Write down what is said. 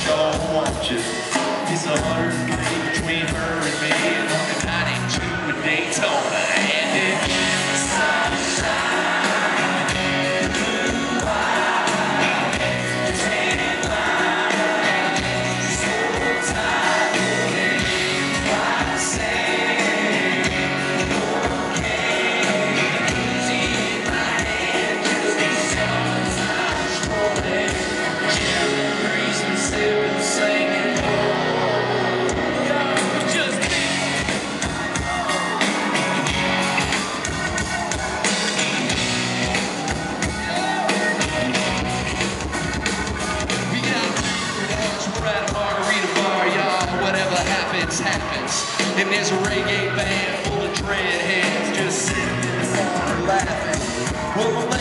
don't want you. It's 100 between her and me, and on the 92 in Daytona, and it is sunshine. Happens, and there's a reggae band full of dreadheads just sitting in the corner laughing. Well,